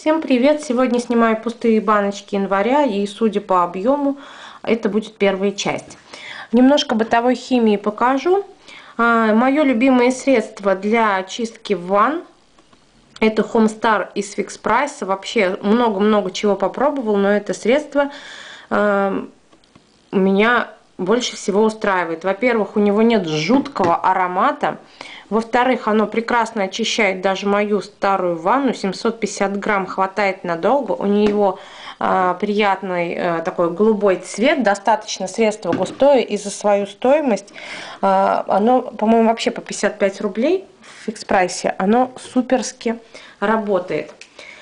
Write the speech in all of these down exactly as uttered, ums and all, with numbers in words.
Всем привет! Сегодня снимаю пустые баночки января, и судя по объему, это будет первая часть. Немножко бытовой химии покажу. Мое любимое средство для очистки ванн — это Homestar из Fix Price. Вообще много-много чего попробовал, но это средство меня больше всего устраивает. Во-первых, у него нет жуткого аромата. Во-вторых, оно прекрасно очищает даже мою старую ванну. семьсот пятьдесят грамм хватает надолго. У него э, приятный э, такой голубой цвет. Достаточно средство густое. И за свою стоимость э, оно, по-моему, вообще по пятьдесят пять рублей в Fix Price. Оно суперски работает.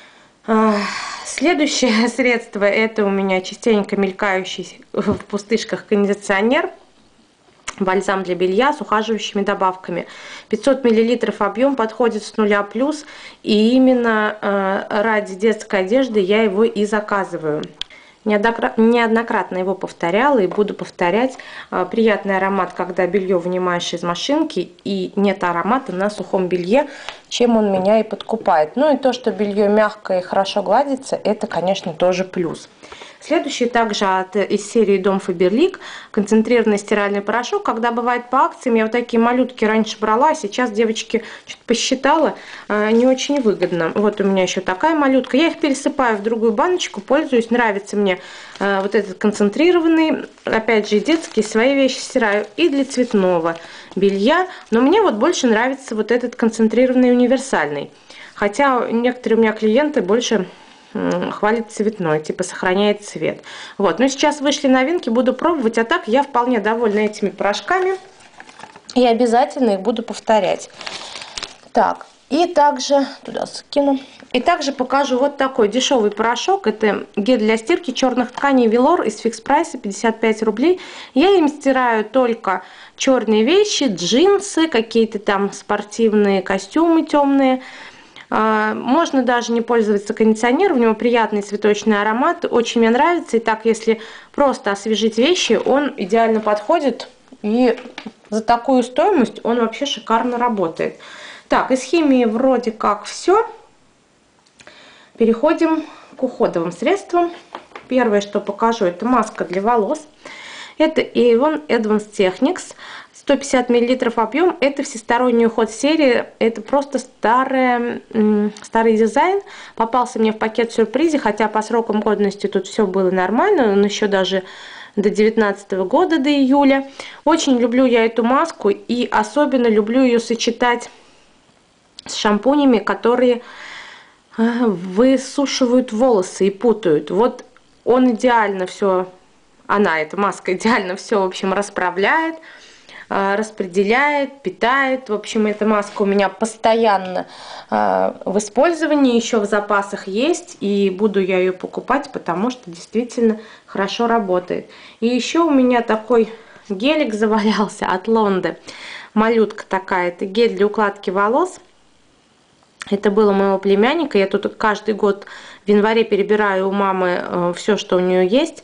Э, следующее средство — это у меня частенько мелькающий в пустышках кондиционер. Бальзам для белья с ухаживающими добавками. пятьсот миллилитров объем, подходит с нуля плюс. И именно э, ради детской одежды я его и заказываю. Неоднократно его повторяла и буду повторять. Э, приятный аромат, когда белье вынимаешь из машинки, и нет аромата на сухом белье, чем он меня и подкупает. Ну и то, что белье мягкое и хорошо гладится, это, конечно, тоже плюс. Следующий также от, из серии Дом Фаберлик, концентрированный стиральный порошок. Когда бывает по акциям, я вот такие малютки раньше брала, а сейчас, девочки, что-то посчитала, не очень выгодно. Вот у меня еще такая малютка. Я их пересыпаю в другую баночку, пользуюсь. Нравится мне вот этот концентрированный. Опять же, детские свои вещи стираю и для цветного белья. Но мне вот больше нравится вот этот концентрированный универсальный. Хотя некоторые у меня клиенты больше хвалит цветной, типа сохраняет цвет. Вот, но сейчас вышли новинки, буду пробовать, а так я вполне довольна этими порошками и обязательно их буду повторять. Так, и также туда скину. И также покажу вот такой дешевый порошок. Это гель для стирки черных тканей Velour из Fix Price, пятьдесят пять рублей. Я им стираю только черные вещи, джинсы, какие-то там спортивные костюмы темные. Можно даже не пользоваться кондиционером, у него приятный цветочный аромат, очень мне нравится. И так, если просто освежить вещи, он идеально подходит, и за такую стоимость он вообще шикарно работает. Так, из химии вроде как все. Переходим к уходовым средствам. Первое, что покажу, это маска для волос. Это Avon Advanced Techniques. сто пятьдесят миллилитров объем. Это всесторонний уход серии. Это просто старый, старый дизайн. Попался мне в пакет в сюрпризе, хотя по срокам годности тут все было нормально. Он еще даже до две тысячи девятнадцатого года, до июля. Очень люблю я эту маску, и особенно люблю ее сочетать с шампунями, которые высушивают волосы и путают. Вот он идеально все... Она, эта маска, идеально все, в общем, расправляет, распределяет, питает. В общем, эта маска у меня постоянно в использовании, еще в запасах есть, и буду я ее покупать, потому что действительно хорошо работает. И еще у меня такой гелик завалялся от Лонды. Малютка такая, это гель для укладки волос. Это было у моего племянника. Я тут каждый год в январе перебираю у мамы все, что у нее есть,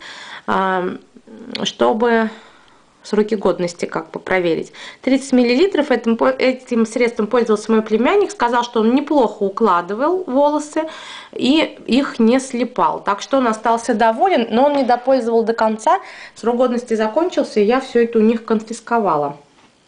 чтобы сроки годности как бы проверить. тридцать миллилитров. Этим, этим средством пользовался мой племянник. Сказал, что он неплохо укладывал волосы и их не слипал. Так что он остался доволен, но он не допользовал до конца. Срок годности закончился, и я все это у них конфисковала.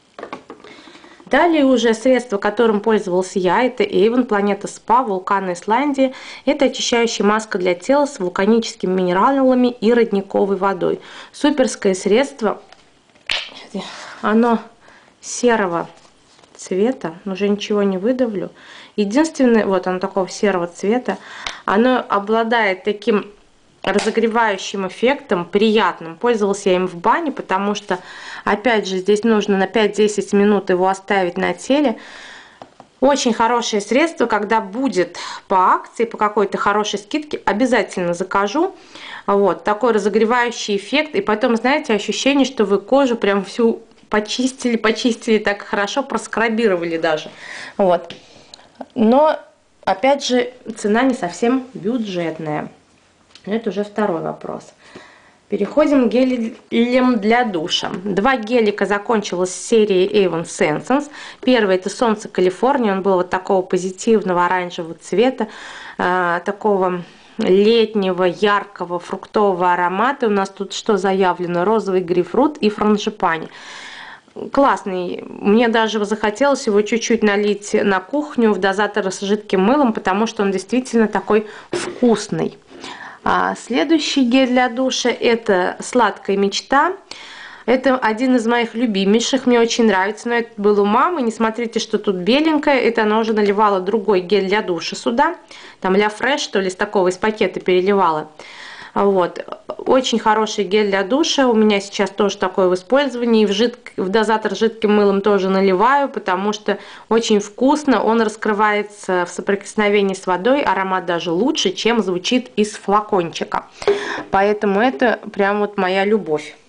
Далее уже средство, которым пользовался я, это Avon Планета Спа, вулкан Исландии. Это очищающая маска для тела с вулканическими минералами и родниковой водой. Суперское средство. Оно серого цвета, уже ничего не выдавлю. Единственное, вот оно такого серого цвета. Оно обладает таким разогревающим эффектом, приятным. Пользовалась я им в бане, потому что, опять же, здесь нужно на пять-десять минут его оставить на теле. Очень хорошее средство. Когда будет по акции, по какой-то хорошей скидке, обязательно закажу. Вот такой разогревающий эффект. И потом, знаете, ощущение, что вы кожу прям всю почистили, почистили так хорошо, проскрабировали даже. Вот. Но, опять же, цена не совсем бюджетная. Но это уже второй вопрос. Переходим к гелям для душа. Два гелика закончилась серии Avon Senses. Первый — это Солнце Калифорния. Он был вот такого позитивного оранжевого цвета, э, такого летнего, яркого, фруктового аромата. У нас тут что заявлено? Розовый грейпфрут и франжипани. Классный. Мне даже захотелось его чуть-чуть налить на кухню в дозатор с жидким мылом, потому что он действительно такой вкусный. А следующий гель для душа — это «Сладкая мечта». Это один из моих любимейших, мне очень нравится, но это был у мамы. Не смотрите, что тут беленькое, это она уже наливала другой гель для душа сюда. Там Ля Фреш, что ли, с такого из пакета переливала. Вот. Очень хороший гель для душа. У меня сейчас тоже такой в использовании. В, жидк... в дозатор с жидким мылом тоже наливаю, потому что очень вкусно. Он раскрывается в соприкосновении с водой. Аромат даже лучше, чем звучит из флакончика. Поэтому это прям вот моя любовь.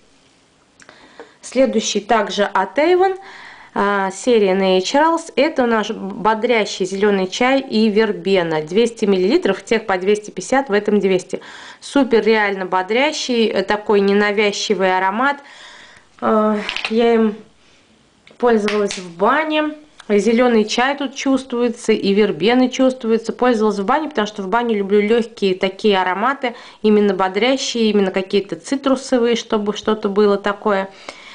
Следующий также от Avon. Серия Naturals. Это наш бодрящий зеленый чай и вербена. двести миллилитров, тех по двести пятьдесят, в этом двести. Супер реально бодрящий, такой ненавязчивый аромат. Я им пользовалась в бане. Зеленый чай тут чувствуется, и вербены чувствуется. Пользовалась в бане, потому что в бане люблю легкие такие ароматы, именно бодрящие, именно какие-то цитрусовые, чтобы что-то было такое.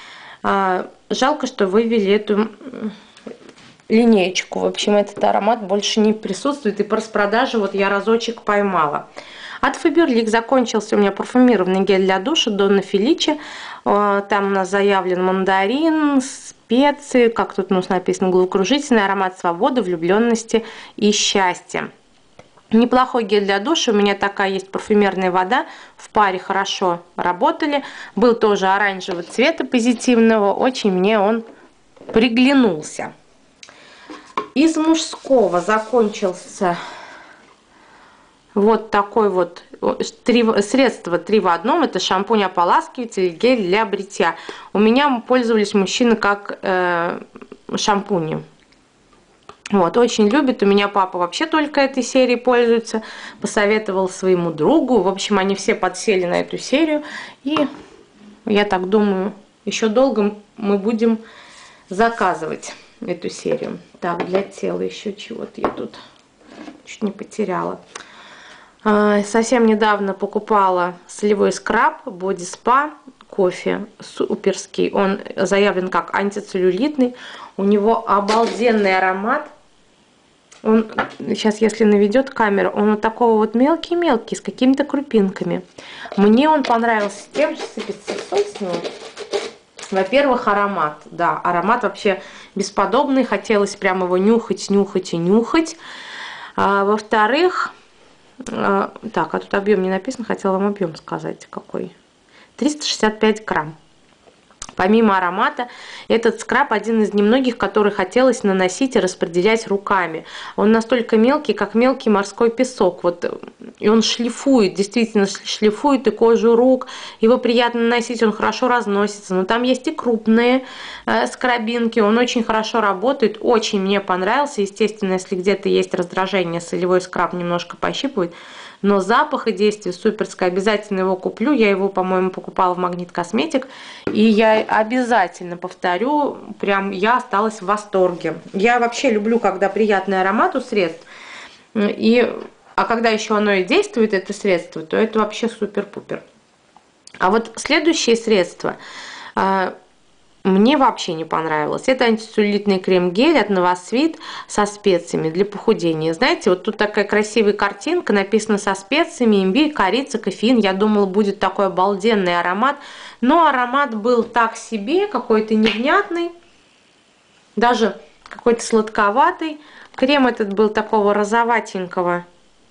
Жалко, что вывели эту линеечку. В общем, этот аромат больше не присутствует. И по распродаже вот я разочек поймала. От Faberlic закончился у меня парфюмированный гель для душа Донна Феличи. Там у нас заявлен мандарин, специи, как тут у нас написано, головокружительный аромат свободы, влюбленности и счастья. Неплохой гель для душа. У меня такая есть парфюмерная вода. В паре хорошо работали. Был тоже оранжевого цвета позитивного. Очень мне он приглянулся. Из мужского закончился вот такой вот три, средство три в одном. Это шампунь-ополаскиватель, гель для бритья. У меня пользовались мужчины как э, шампунем. Вот, очень любит. У меня папа вообще только этой серией пользуется. Посоветовал своему другу. В общем, они все подсели на эту серию. И я так думаю, еще долго мы будем заказывать эту серию. Так, для тела еще чего-то я тут чуть не потеряла. Совсем недавно покупала солевой скраб Body Spa кофе суперский. Он заявлен как антицеллюлитный. У него обалденный аромат. Он, сейчас если наведет камера, он вот такого вот мелкий-мелкий, с какими-то крупинками. Мне он понравился тем, что сыпется соль с него. Во-первых, аромат. Да, аромат вообще бесподобный. Хотелось прямо его нюхать, нюхать и нюхать. А, во-вторых, а, так, а тут объем не написан, хотела вам объем сказать какой. триста шестьдесят пять грамм. Помимо аромата, этот скраб один из немногих, который хотелось наносить и распределять руками. Он настолько мелкий, как мелкий морской песок. Вот, и он шлифует, действительно шлифует и кожу рук. Его приятно наносить, он хорошо разносится. Но там есть и крупные э, скрабинки. Он очень хорошо работает, очень мне понравился. Естественно, если где-то есть раздражение, солевой скраб немножко пощипывает. Но запах и действие суперское. Обязательно его куплю. Я его, по-моему, покупала в Магнит Косметик. И я обязательно повторю. Прям я осталась в восторге. Я вообще люблю, когда приятный аромат у средств. И, а когда еще оно и действует, это средство, то это вообще супер-пупер. А вот следующее средство мне вообще не понравилось. Это антицеллюлитный крем-гель от Novasweet со специями для похудения. Знаете, вот тут такая красивая картинка, написано со специями, имбирь, корица, кофеин. Я думала, будет такой обалденный аромат. Но аромат был так себе, какой-то невнятный, даже какой-то сладковатый. Крем этот был такого розоватенького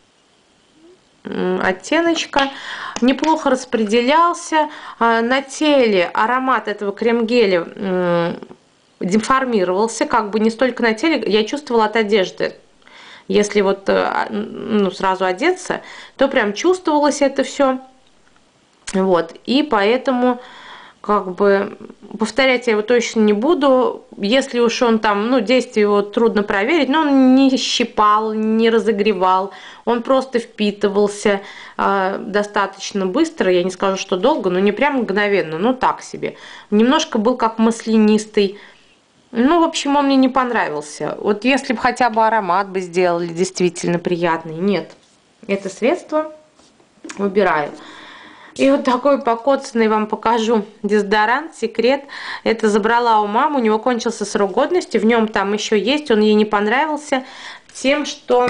оттеночка, неплохо распределялся. На теле аромат этого крем-геля деформировался, как бы не столько на теле, я чувствовала от одежды. Если вот ну, сразу одеться, то прям чувствовалось это все. Вот, и поэтому как бы повторять я его точно не буду. Если уж он там, ну, действие его трудно проверить, но он не щипал, не разогревал, он просто впитывался э, достаточно быстро, я не скажу, что долго, но не прям мгновенно, но так себе. Немножко был как маслянистый. Ну, в общем, он мне не понравился. Вот если бы хотя бы аромат бы сделали действительно приятный. Нет, это средство убираю. И вот такой покоцанный вам покажу дезодорант «Секрет». Это забрала у мамы, у него кончился срок годности, в нем там еще есть, он ей не понравился тем, что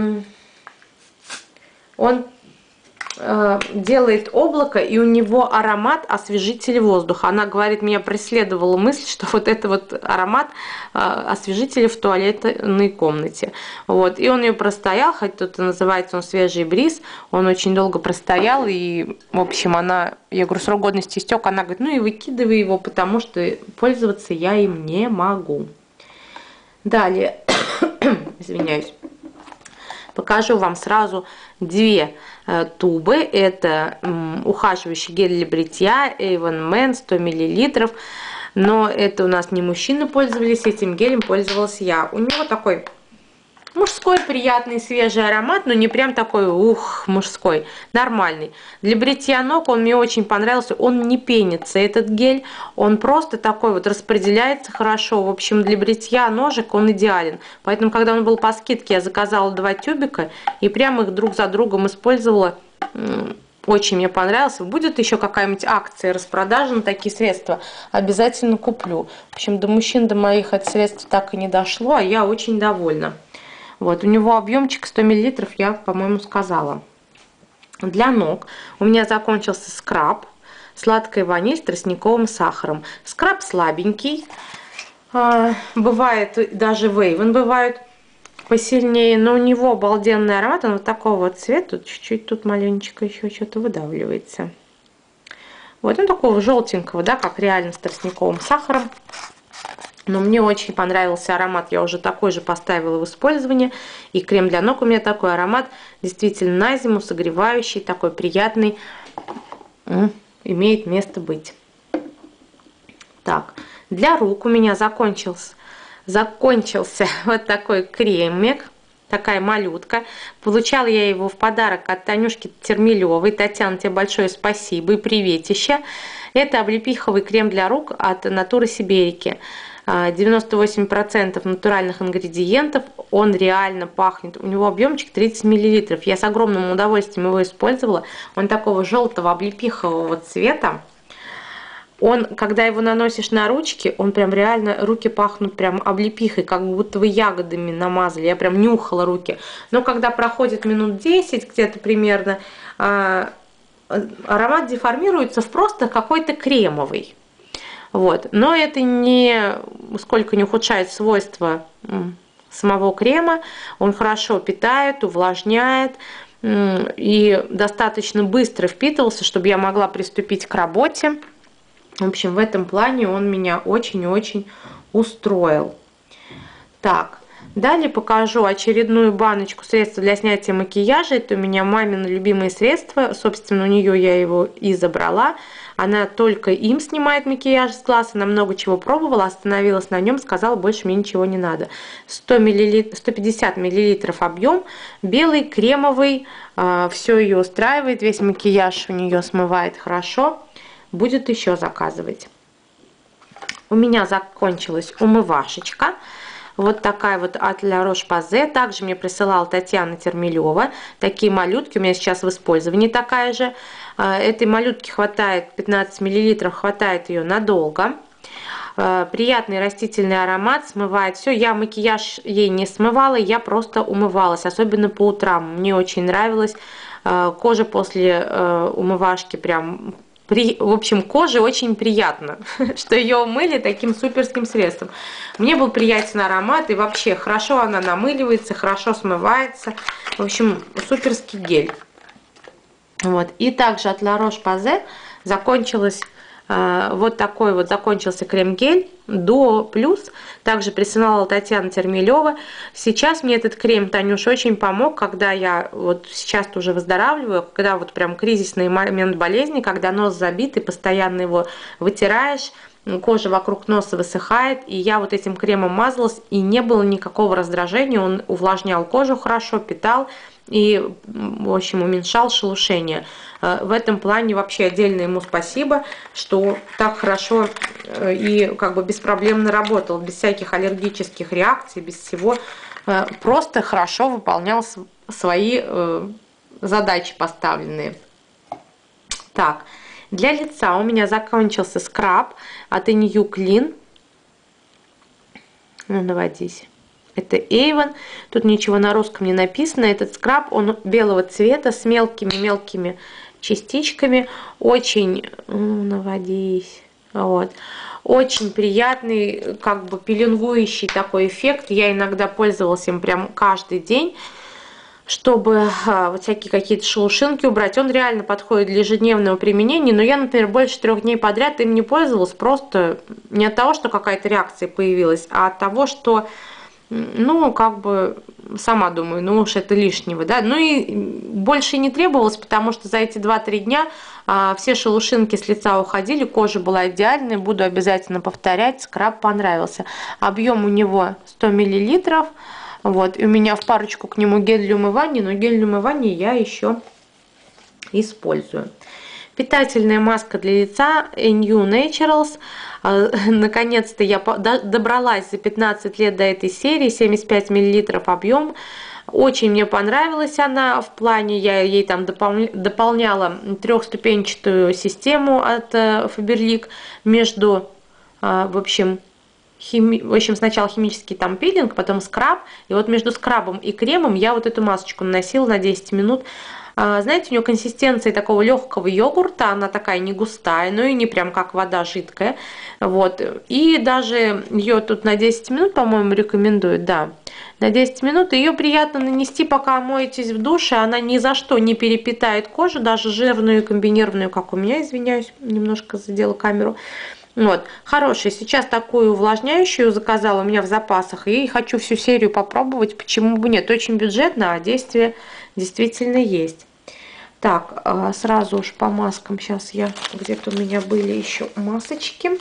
он э, делает облако, и у него аромат освежителя воздуха. Она говорит, меня преследовала мысль, что вот это вот аромат э, освежителя в туалетной комнате. Вот. И он ее простоял, хоть тут и называется он «Свежий бриз», он очень долго простоял, и, в общем, она, я говорю, срок годности истек, она говорит, ну и выкидывай его, потому что пользоваться я им не могу. Далее, извиняюсь. Покажу вам сразу две э, тубы. Это э, ухаживающий гель для бритья Avon Men сто миллилитров. Но это у нас не мужчины пользовались этим гелем, пользовалась я. У него такой мужской приятный свежий аромат, но не прям такой ух, мужской, нормальный. Для бритья ног он мне очень понравился, он не пенится, этот гель, он просто такой вот распределяется хорошо. В общем, для бритья ножек он идеален. Поэтому, когда он был по скидке, я заказала два тюбика и прямо их друг за другом использовала. Очень мне понравился. Будет еще какая-нибудь акция, распродажа на такие средства, обязательно куплю. В общем, до мужчин, до моих это средство так и не дошло, а я очень довольна. Вот, у него объемчик сто миллилитров, я, по-моему, сказала. Для ног у меня закончился скраб, сладкая ваниль с тростниковым сахаром. Скраб слабенький, бывает, даже Avon бывают посильнее, но у него обалденный аромат, он вот такого вот цвета, чуть-чуть тут маленечко еще что-то выдавливается. Вот он такого желтенького, да, как реально с тростниковым сахаром. Но мне очень понравился аромат, я уже такой же поставила в использование. И крем для ног у меня такой аромат, действительно на зиму, согревающий, такой приятный, имеет место быть. Так, для рук у меня закончился, закончился вот такой кремик, такая малютка. Получала я его в подарок от Танюшки Термилевой. Татьяна, тебе большое спасибо и приветище. Это облепиховый крем для рук от Натуры Сиберики. девяносто восемь процентов натуральных ингредиентов, он реально пахнет, у него объемчик тридцать миллилитров, я с огромным удовольствием его использовала, он такого желтого облепихового цвета, он, когда его наносишь на ручки, он прям реально, руки пахнут прям облепихой, как будто вы ягодами намазали, я прям нюхала руки, но когда проходит минут десять где-то примерно, аромат деформируется в просто какой-то кремовый. Вот. Но это не сколько не ухудшает свойства самого крема. Он хорошо питает, увлажняет и достаточно быстро впитывался, чтобы я могла приступить к работе. В общем, в этом плане он меня очень-очень устроил. Так, далее покажу очередную баночку средств для снятия макияжа. Это у меня мамино любимое средство. Собственно, у нее я его и забрала. Она только им снимает макияж с глаз, она много чего пробовала, остановилась на нем, сказала, больше мне ничего не надо. сто миллилитров, сто пятьдесят миллилитров объем, белый, кремовый, э, все ее устраивает, весь макияж у нее смывает хорошо. Будет еще заказывать. У меня закончилась умывашечка. Вот такая вот от Ля Рош-Посay. Также мне присылала Татьяна Термилева. Такие малютки у меня сейчас в использовании такая же. Этой малютки хватает пятнадцать миллилитров, хватает ее надолго. Приятный растительный аромат, смывает все. Я макияж ей не смывала, я просто умывалась, особенно по утрам. Мне очень нравилось. Кожа после умывашки прям... При, в общем, коже очень приятно, что ее умыли таким суперским средством. Мне был приятен аромат, и вообще хорошо она намыливается, хорошо смывается. В общем, суперский гель. Вот. И также от Ля Рош-Посay закончилась Вот такой вот закончился крем-гель Duo Plus. Также присылала Татьяна Термилева. Сейчас мне этот крем, Танюш, очень помог, когда я вот сейчас уже выздоравливаю, когда вот прям кризисный момент болезни, когда нос забит и постоянно его вытираешь, кожа вокруг носа высыхает, и я вот этим кремом мазалась, и не было никакого раздражения, он увлажнял кожу хорошо, питал и, в общем, уменьшал шелушение. В этом плане вообще отдельно ему спасибо, что так хорошо и как бы беспроблемно работал, без всяких аллергических реакций, без всего, просто хорошо выполнял свои задачи поставленные. Так, для лица у меня закончился скраб от New Clean. Ну, наводись. Это Avon. Тут ничего на русском не написано. Этот скраб, он белого цвета с мелкими-мелкими частичками. Очень, ну, наводись. Вот. Очень приятный, как бы пеленгующий такой эффект. Я иногда пользовалась им прям каждый день, чтобы а, вот всякие какие-то шелушинки убрать. Он реально подходит для ежедневного применения, но я, например, больше трех дней подряд им не пользовалась, просто не от того, что какая-то реакция появилась, а от того, что, ну, как бы, сама думаю, ну уж это лишнего, да, ну и больше не требовалось, потому что за эти два-три дня а, все шелушинки с лица уходили, кожа была идеальной, буду обязательно повторять, скраб понравился. Объем у него сто миллилитров. Вот, и у меня в парочку к нему гель для умывания, но гель для умывания я еще использую. Питательная маска для лица New Naturals. Наконец-то я добралась за пятнадцать лет до этой серии, семьдесят пять миллилитров объем. Очень мне понравилась она в плане, я ей там дополняла трехступенчатую систему от Faberlic между, в общем, Хими... В общем, сначала химический там пилинг, потом скраб. И вот между скрабом и кремом я вот эту масочку наносила на десять минут. А, знаете, у нее консистенция такого легкого йогурта. Она такая не густая, но и не прям как вода жидкая. Вот. И даже ее тут на десять минут, по-моему, рекомендуют. Да, на десять минут. Ее приятно нанести, пока моетесь в душе. Она ни за что не перепитает кожу, даже жирную и комбинированную, как у меня, извиняюсь, немножко задела камеру. Вот, хорошая. Сейчас такую увлажняющую заказала у меня в запасах. И хочу всю серию попробовать. Почему бы нет? Очень бюджетно, а действие действительно есть. Так, сразу уж по маскам. Сейчас я... Где-то у меня были еще масочки.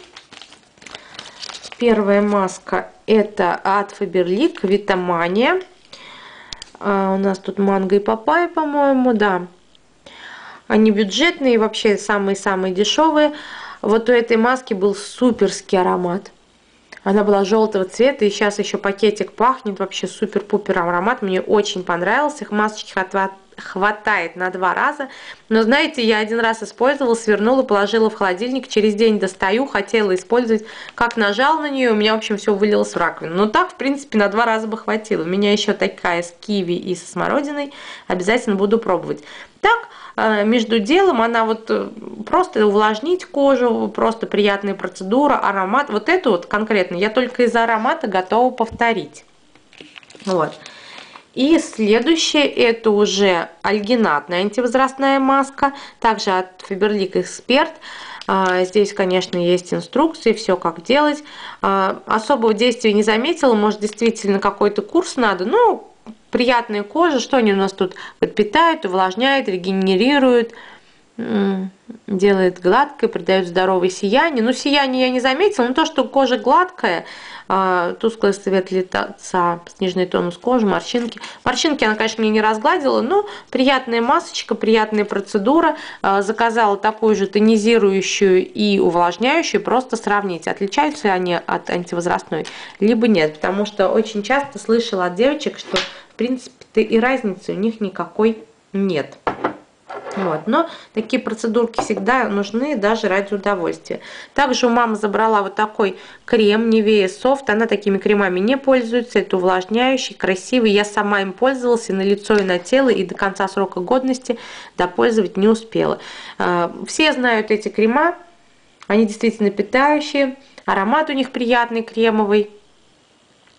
Первая маска это от Faberlic Витамания. У нас тут манго и папайя, по-моему, да. Они бюджетные, вообще самые-самые дешевые. Вот у этой маски был суперский аромат. Она была желтого цвета, и сейчас еще пакетик пахнет. Вообще супер-пупер аромат. Мне очень понравился. Их масочки хватает на два раза. Но знаете, я один раз использовала, свернула, положила в холодильник. Через день достаю, хотела использовать. Как нажал на нее, у меня, в общем, все вылилось в раковину. Но так, в принципе, на два раза бы хватило. У меня еще такая с киви и со смородиной. Обязательно буду пробовать. Так, между делом она вот просто увлажнить кожу, просто приятная процедура, аромат. Вот эту вот конкретно я только из-за аромата готова повторить. Вот. И следующее это уже альгинатная антивозрастная маска, также от Faberlic Expert. Здесь, конечно, есть инструкции, все как делать. Особого действия не заметила, может, действительно какой-то курс надо, ну, приятная кожа, что они у нас тут подпитают, увлажняют, регенерируют, делает гладкой, придает здоровое сияние. Ну, сияние я не заметила, но то, что кожа гладкая, тусклый цвет лица, сниженный тонус кожи, морщинки. Морщинки она, конечно, мне не разгладила, но приятная масочка, приятная процедура. Заказала такую же тонизирующую и увлажняющую, просто сравнить, отличаются они от антивозрастной, либо нет. Потому что очень часто слышала от девочек, что, в принципе-то, и разницы у них никакой нет. Вот. Но такие процедурки всегда нужны даже ради удовольствия. Также у мамы забрала вот такой крем Nivea Soft. Она такими кремами не пользуется. Это увлажняющий, красивый. Я сама им пользовалась и на лицо, и на тело. И до конца срока годности допользовать не успела. Все знают эти крема. Они действительно питающие. Аромат у них приятный, кремовый.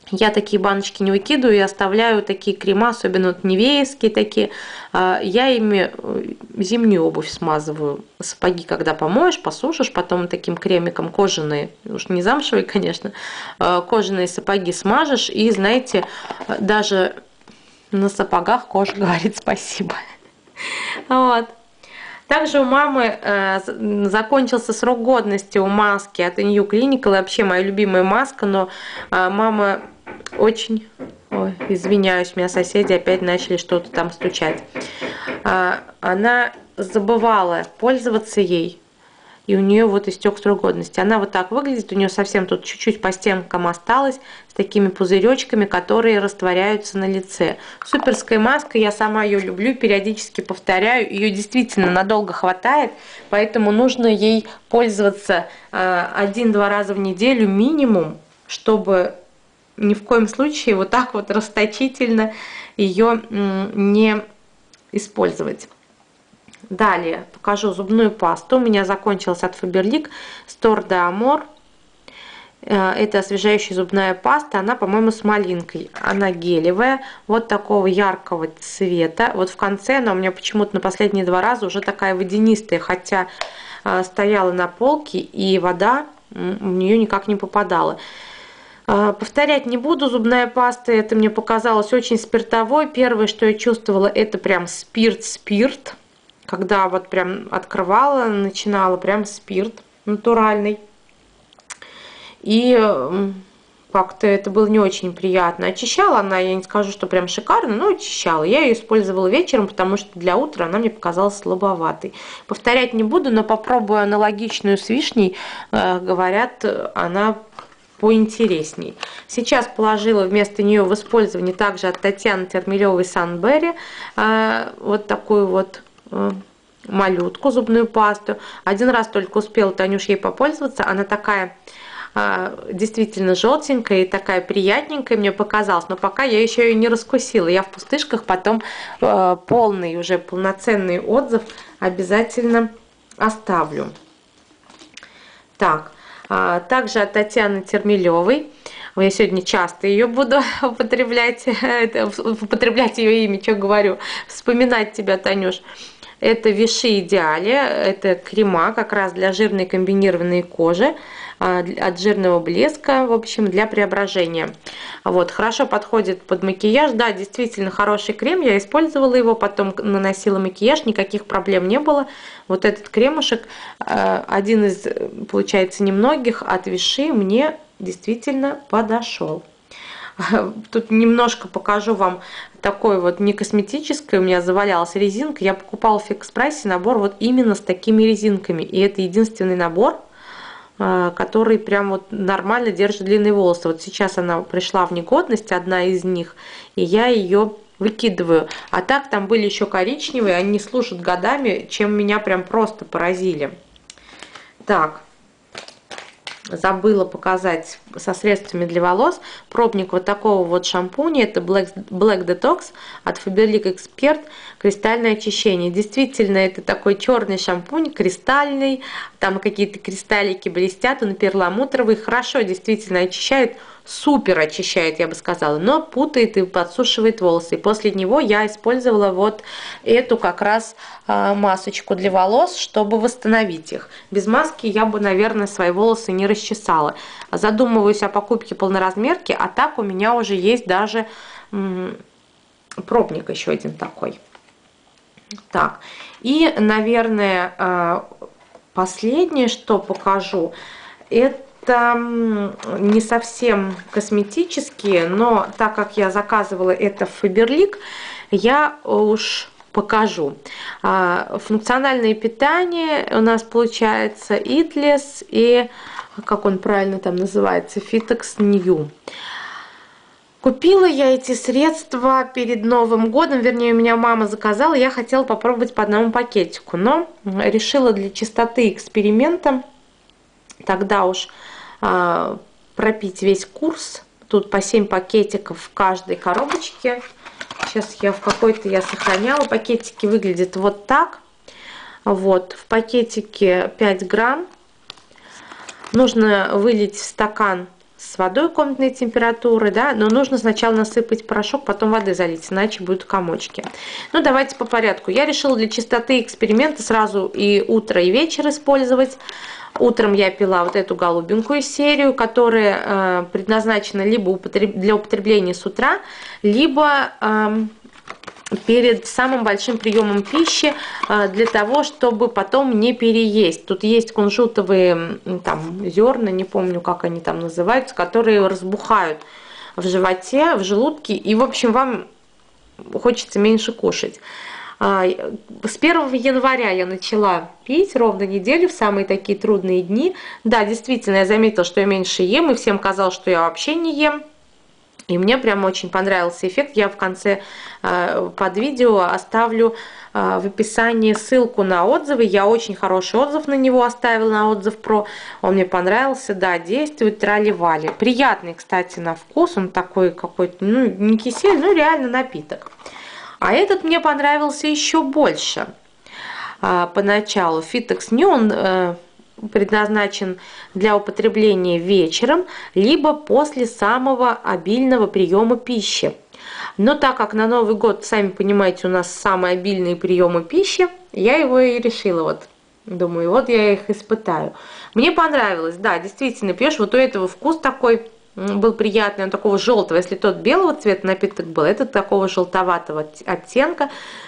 Я такие баночки не выкидываю и оставляю такие крема, особенно вот невеевские такие. Я ими зимнюю обувь смазываю. Сапоги, когда помоешь, посушишь, потом таким кремиком кожаные, уж не замшевые, конечно, кожаные сапоги смажешь. И, знаете, даже на сапогах кожа говорит спасибо. Вот. Также у мамы э, закончился срок годности у маски от New Clinical. Вообще моя любимая маска, но э, мама очень... Ой, извиняюсь, у меня соседи опять начали что-то там стучать. Э, она забывала пользоваться ей. И у нее вот истек срок годности. Она вот так выглядит, у нее совсем тут чуть-чуть по стенкам осталось, с такими пузыречками, которые растворяются на лице. Суперская маска, я сама ее люблю, периодически повторяю, ее действительно надолго хватает, поэтому нужно ей пользоваться один-два раза в неделю минимум, чтобы ни в коем случае вот так вот расточительно ее не использовать. Далее покажу зубную пасту. У меня закончилась от Faberlic Store d'Amour. Это освежающая зубная паста. Она, по-моему, с малинкой. Она гелевая. Вот такого яркого цвета. Вот в конце она у меня почему-то на последние два раза уже такая водянистая. Хотя стояла на полке и вода в нее никак не попадала. Повторять не буду, зубная паста, это мне показалось очень спиртовой. Первое, что я чувствовала, это прям спирт-спирт. Когда вот прям открывала, начинала прям спирт натуральный. И как-то это было не очень приятно. Очищала она, я не скажу, что прям шикарно, но очищала. Я ее использовала вечером, потому что для утра она мне показалась слабоватой. Повторять не буду, но попробую аналогичную с вишней. Говорят, она поинтересней. Сейчас положила вместо нее в использование также от Татьяны Термелевой Sunberry вот такую вот малютку, зубную пасту. Один раз только успела, Танюш, ей попользоваться. Она такая действительно желтенькая и такая приятненькая мне показалась. Но пока я еще ее не раскусила. Я в пустышках потом полный, уже полноценный отзыв обязательно оставлю. Так, также от Татьяны Термелевой. Я сегодня часто ее буду употреблять, употреблять ее имя, что говорю, вспоминать тебя, Танюш. Это Vichy Ideale, это крема как раз для жирной комбинированной кожи, от жирного блеска, в общем, для преображения. Вот, хорошо подходит под макияж, да, действительно хороший крем, я использовала его, потом наносила макияж, никаких проблем не было. Вот этот кремушек, один из, получается, немногих от Vichy, мне действительно подошел. Тут немножко покажу вам такой вот не косметической, у меня завалялась резинка. Я покупала в Фикс-прайсе набор вот именно с такими резинками. И это единственный набор, который прям вот нормально держит длинные волосы. Вот сейчас она пришла в негодность, одна из них, и я ее выкидываю. А так там были еще коричневые, они служат годами, чем меня прям просто поразили. Так. Забыла показать со средствами для волос пробник вот такого вот шампуня. Это Black, Black Detox от Faberlic Expert. Кристальное очищение. Действительно, это такой черный шампунь, кристальный. Там какие-то кристаллики блестят, он перламутровый. Хорошо действительно очищает. Супер очищает, я бы сказала. Но путает и подсушивает волосы. И после него я использовала вот эту как раз масочку для волос, чтобы восстановить их. Без маски я бы, наверное, свои волосы не расчесала. Задумываюсь о покупке полноразмерки, а так у меня уже есть даже пробник еще один такой. Так, и, наверное, последнее, что покажу, это это не совсем косметические, но так как я заказывала это в Faberlic, я уж покажу. Функциональное питание у нас получается Itless и, как он правильно там называется, Fitex New. Купила я эти средства перед Новым годом, вернее, у меня мама заказала, я хотела попробовать по одному пакетику, но решила для чистоты эксперимента тогда уж э, пропить весь курс. Тут по семь пакетиков в каждой коробочке. Сейчас я в какой-то я сохраняла. Пакетики выглядят вот так. Вот, в пакетике пять грамм. Нужно вылить в стакан с водой комнатной температуры, да, но нужно сначала насыпать порошок, потом воды залить, иначе будут комочки. Ну, давайте по порядку. Я решила для чистоты эксперимента сразу и утро, и вечер использовать. Утром я пила вот эту голубенькую серию, которая э, предназначена либо употреб... для употребления с утра, либо э, перед самым большим приемом пищи, э, для того, чтобы потом не переесть. Тут есть кунжутовые там, зерна, не помню, как они там называются, которые разбухают в животе, в желудке, и, в общем, вам хочется меньше кушать. С первого января я начала пить ровно неделю, в самые такие трудные дни. Да, действительно, я заметила, что я меньше ем, и всем казалось, что я вообще не ем. И мне прям очень понравился эффект. Я в конце под видео оставлю в описании ссылку на отзывы. Я очень хороший отзыв на него оставила, на Отзыв Про. Он мне понравился, да, действует, трали-вали. Приятный, кстати, на вкус. Он такой какой-то, ну, не кисель, ну, реально напиток. А этот мне понравился еще больше. А, поначалу Fitex New, он э, предназначен для употребления вечером, либо после самого обильного приема пищи. Но так как на Новый год, сами понимаете, у нас самые обильные приемы пищи, я его и решила вот. Думаю, вот я их испытаю. Мне понравилось, да, действительно, пьешь, вот у этого вкус такой был приятный, он такого желтого. Если тот белого цвета напиток был, этот такого желтоватого оттенка,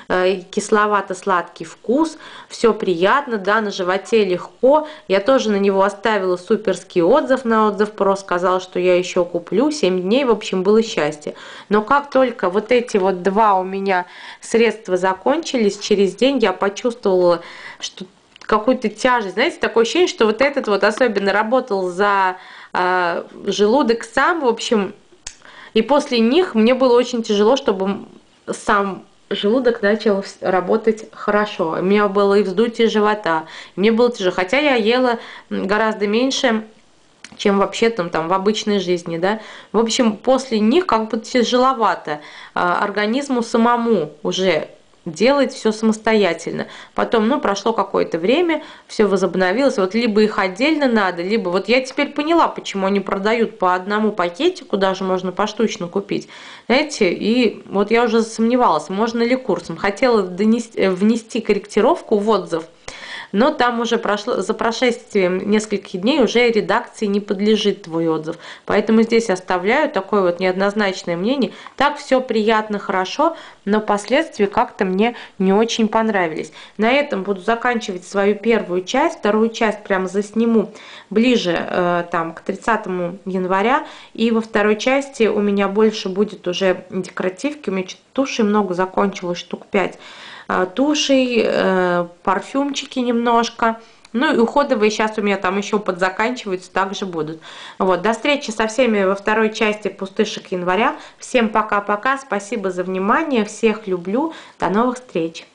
кисловато-сладкий вкус, все приятно, да, на животе легко. Я тоже на него оставила суперский отзыв на Отзыв Про, сказала, что я еще куплю, семь дней, в общем, было счастье. Но как только вот эти вот два у меня средства закончились, через день я почувствовала, что какую-то тяжесть, знаете, такое ощущение, что вот этот вот особенно работал за э, желудок сам, в общем, и после них мне было очень тяжело, чтобы сам желудок начал работать хорошо. У меня было и вздутие живота, мне было тяжело, хотя я ела гораздо меньше, чем вообще там, там в обычной жизни, да. В общем, после них как бы тяжеловато э, организму самому уже делать все самостоятельно. Потом, ну, прошло какое-то время, все возобновилось. Вот либо их отдельно надо, либо вот я теперь поняла, почему они продают по одному пакетику, даже можно поштучно купить. Знаете, и вот я уже засомневалась, можно ли курсом. Хотела донести, внести корректировку в отзыв, но там уже прошло, за прошествием нескольких дней уже редакции не подлежит твой отзыв. Поэтому здесь оставляю такое вот неоднозначное мнение. Так все приятно, хорошо, но последствия как-то мне не очень понравились. На этом буду заканчивать свою первую часть. Вторую часть прямо засниму ближе э, там, к тридцатому января. И во второй части у меня больше будет уже декоративки. У меня туши много закончилось, штук пять. Тушей, э, парфюмчики немножко. Ну и уходовые сейчас у меня там еще подзаканчиваются, также будут. Вот, до встречи со всеми во второй части пустышек января. Всем пока-пока, спасибо за внимание, всех люблю, до новых встреч.